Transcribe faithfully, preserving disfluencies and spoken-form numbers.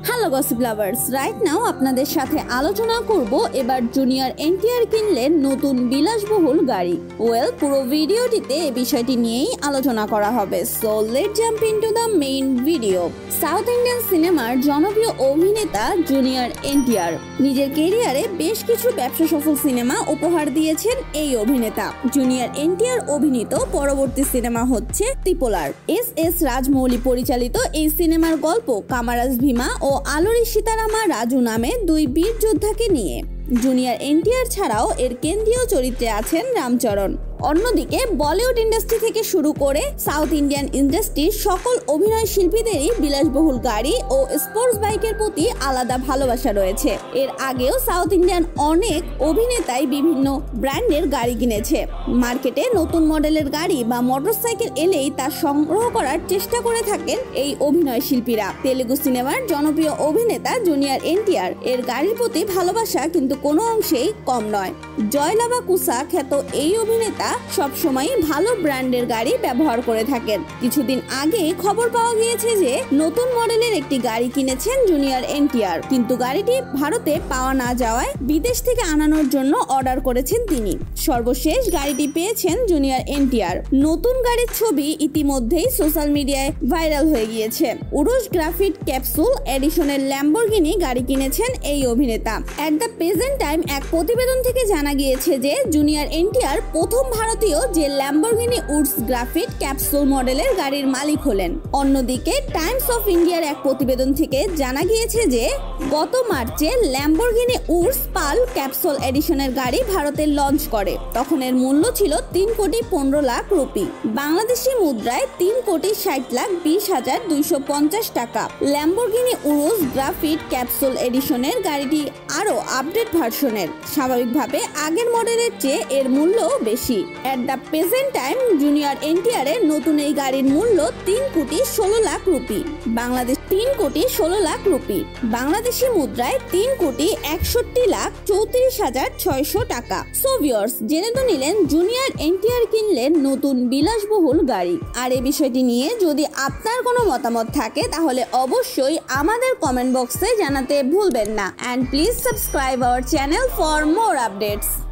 Hello gossip lovers, right now আপনাদের সাথে আলোচনা করব এবার জুনিয়র এনটিআর কিনলেন নতুন বিলাসবহুল গাড়ি। ওয়েল, পুরো ভিডিওটিতে এই বিষয়টি নিয়েই আলোচনা করা হবে। So let jump into the main video. South Indian সিনেমার জনপ্রিয় অভিনেতা জুনিয়র এনটিআর নিজের ক্যারিয়ারে বেশ কিছু ব্যবসা সফল সিনেমা উপহার দিয়েছেন এই অভিনেতা। জুনিয়র এনটিআর অভিনীত পরবর্তী সিনেমা হচ্ছে ত্রিপোলার। এস এস রাজমৌলি পরিচালিত এই সিনেমার গল্প কামারাজ ভীমা ও আলোরি সীতারামা রাজু নামে দুই বীর যোদ্ধাকে নিয়ে। জুনিয়র এনটিআর ছাড়াও এর কেন্দ্রীয় চরিত্রে আছেন রামচরণ। অন্যদিকে বলিউড ইন্ডাস্ট্রি থেকে শুরু করে সাউথ ইন্ডিয়ান ইন্ডাস্ট্রির সকল অভিনয় শিল্পীদেরই বিলাসবহুল গাড়ি ও স্পোর্টস বাইকের প্রতি আলাদা ভালোবাসা রয়েছে। এর আগেও সাউথ ইন্ডিয়ান অনেক অভিনেতাই বিভিন্ন ব্র্যান্ডের গাড়ি কিনেছে। মার্কেটে নতুন মডেলের গাড়ি বা মোটরসাইকেল এলেই তা সংগ্রহ করার চেষ্টা করে থাকেন এই অভিনয় শিল্পীরা। তেলুগু সিনেমার জনপ্রিয় অভিনেতা জুনিয়র এনটিআর এর গাড়ির প্রতি ভালোবাসা কিন্তু কোনো অংশেই কম নয়। জয়লাবা কুসা খ্যাত এই অভিনেতা সবসময় ভালো ব্র্যান্ডের গাড়ি ব্যবহার করে থাকেন। কিছুদিন আগে খবর পাওয়া গিয়েছে যে নতুন মডেলের একটি গাড়ি কিনেছেন জুনিয়র এনটিআর, কিন্তু গাড়িটি ভারতে পাওয়া না যাওয়ায় বিদেশ থেকে আনানোর জন্য অর্ডার করেছেন তিনি। সর্বশেষ গাড়িটি পেয়েছেন জুনিয়র এনটিআর। নতুন গাড়ির ছবি ইতিমধ্যেই সোশ্যাল মিডিয়ায় ভাইরাল হয়ে গিয়েছে। উরুস গ্রাফিট ক্যাপসুল এডিশনের ল্যাম্বরগিনি গাড়ি কিনেছেন এই অভিনেতা। এট দ্য প্রেজেন্ট টাইম এক প্রতিবেদন থেকে জানা গিয়েছে যে জুনিয়র এনটিআর প্রথম ভারতীয় যে ল্যাম্বরগিনি উরুস গ্রাফিট ক্যাপসুল মডেলের গাড়ির মালিক হলেন। অন্যদিকে টাইমস অফ ইন্ডিয়ার এক প্রতিবেদন থেকে জানা গিয়েছে যে গত মার্চে ল্যাম্বরগিনি উরুস পাল ক্যাপসুল এডিশনের গাড়ি ভারতে লঞ্চ করে। তখন এর মূল্য ছিল তিন কোটি পনেরো লাখ রুপি, বাংলাদেশি মুদ্রায় তিন কোটি ষাট লাখ বিশ হাজার দুইশো পঞ্চাশ টাকা। ল্যাম্বরগিনি উরুস গ্রাফিট ক্যাপসুল এডিশনের গাড়িটি আরো আপডেট ভার্সনের। স্বাভাবিকভাবে আগের মডেলের চেয়ে এর মূল্য বেশি। At the present time junior NTR এর নতুন এই গাড়ির মূল্য তিন কোটি ষোলো লাখ রুপি, বাংলাদেশ তিন কোটি ষোলো লাখ রুপি, বাংলাদেশি মুদ্রায় তিন কোটি একষট্টি লাখ চৌত্রিশ হাজার ছয়শো টাকা। সো ভিউয়ার্স, জেনে তো নিলেন জুনিয়র এনটিআর কিনলেন নতুন বিলাসবহুল গাড়ি। আর এই বিষয়টি নিয়ে যদি আপনার কোনো মতামত থাকে তাহলে অবশ্যই আমাদের কমেন্ট বক্সে জানাতে ভুলবেন না। And please subscribe our channel for more updates.